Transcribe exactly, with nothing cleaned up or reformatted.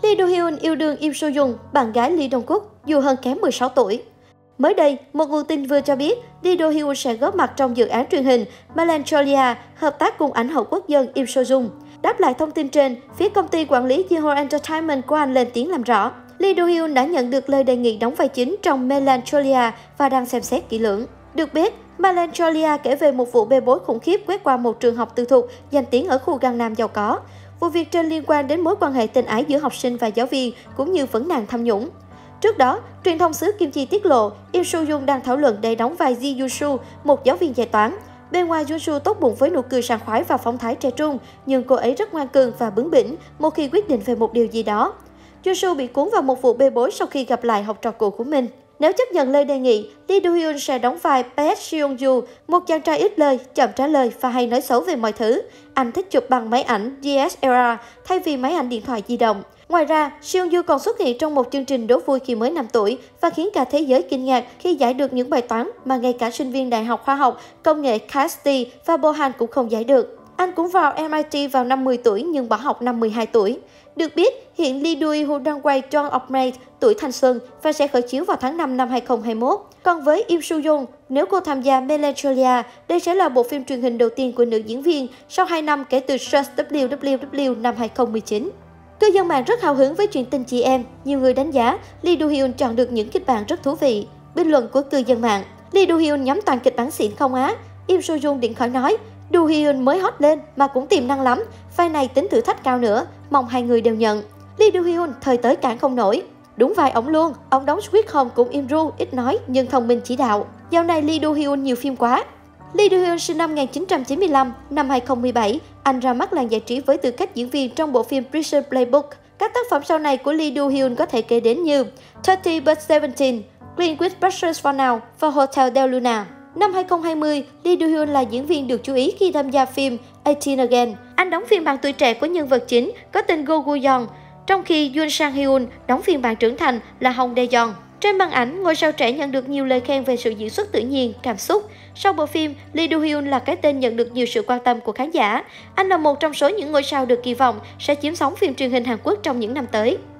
Lee Do-hyun yêu đương Im So-jung, bạn gái Lee Dong-wook, dù hơn kém mười sáu tuổi. Mới đây, một nguồn tin vừa cho biết Lee Do-hyun sẽ góp mặt trong dự án truyền hình Melancholia hợp tác cùng ảnh hậu quốc dân Im So-jung. Đáp lại thông tin trên, phía công ty quản lý Yinho Entertainment của anh lên tiếng làm rõ. Lee Do-hyun đã nhận được lời đề nghị đóng vai chính trong Melancholia và đang xem xét kỹ lưỡng. Được biết, Melancholia kể về một vụ bê bối khủng khiếp quét qua một trường học tư thục danh tiếng ở khu Gangnam giàu có. Vụ việc trên liên quan đến mối quan hệ tình ái giữa học sinh và giáo viên cũng như vấn nạn tham nhũng. Trước đó, truyền thông xứ Kim Chi tiết lộ Im So-jung đang thảo luận để đóng vai Ji Yoo-su, một giáo viên dạy toán. Bên ngoài, Yoo-su tốt bụng với nụ cười sảng khoái và phong thái trẻ trung, nhưng cô ấy rất ngoan cường và bướng bỉnh một khi quyết định về một điều gì đó. Yoo-su bị cuốn vào một vụ bê bối sau khi gặp lại học trò cũ của mình. Nếu chấp nhận lời đề nghị, Lee Do-hyun sẽ đóng vai Baek Seong-ju, một chàng trai ít lời, chậm trả lời và hay nói xấu về mọi thứ. Anh thích chụp bằng máy ảnh D S L R thay vì máy ảnh điện thoại di động. Ngoài ra, Seong-ju còn xuất hiện trong một chương trình đố vui khi mới năm tuổi và khiến cả thế giới kinh ngạc khi giải được những bài toán mà ngay cả sinh viên Đại học Khoa học, Công nghệ K S T và Bohan cũng không giải được. Anh cũng vào M I T vào năm mười tuổi nhưng bỏ học năm mười hai tuổi. Được biết, hiện Lee Do-hyun đang quay Dawn of May, tuổi thanh xuân và sẽ khởi chiếu vào tháng năm năm hai nghìn không trăm hai mươi mốt. Còn với Im So-jung, nếu cô tham gia Melancholia, đây sẽ là bộ phim truyền hình đầu tiên của nữ diễn viên sau hai năm kể từ Search W W W năm hai nghìn không trăm mười chín. Cư dân mạng rất hào hứng với chuyện tình chị em. Nhiều người đánh giá Lee Do-hyun chọn được những kịch bản rất thú vị. Bình luận của cư dân mạng: Lee Do-hyun nhắm toàn kịch bản xịn không á? Im So-jung điện khỏi nói: Do-hyun mới hot lên mà cũng tiềm năng lắm. Vai này tính thử thách cao nữa, mong hai người đều nhận. Lee Do-hyun thời tới cản không nổi. Đúng vai ổng luôn, ông đóng Sweet Home cũng im ru, ít nói nhưng thông minh chỉ đạo. Dạo này Lee Do-hyun nhiều phim quá. Lee Do-hyun sinh năm một nghìn chín trăm chín mươi lăm, năm hai nghìn không trăm mười bảy, anh ra mắt làng giải trí với tư cách diễn viên trong bộ phim Prison Playbook. Các tác phẩm sau này của Lee Do-hyun có thể kể đến như thirty but seventeen, Clean with Brushes for Now và Hotel Del Luna. Năm hai nghìn không trăm hai mươi, Lee Do-hyun là diễn viên được chú ý khi tham gia phim eighteen Again. Anh đóng phiên bản tuổi trẻ của nhân vật chính có tên Go Gu-yeon, trong khi Yoon Sang-hyun đóng phiên bản trưởng thành là Hong Dae-yeon. Trên màn ảnh, ngôi sao trẻ nhận được nhiều lời khen về sự diễn xuất tự nhiên, cảm xúc. Sau bộ phim, Lee Do-hyun là cái tên nhận được nhiều sự quan tâm của khán giả. Anh là một trong số những ngôi sao được kỳ vọng sẽ chiếm sóng phim truyền hình Hàn Quốc trong những năm tới.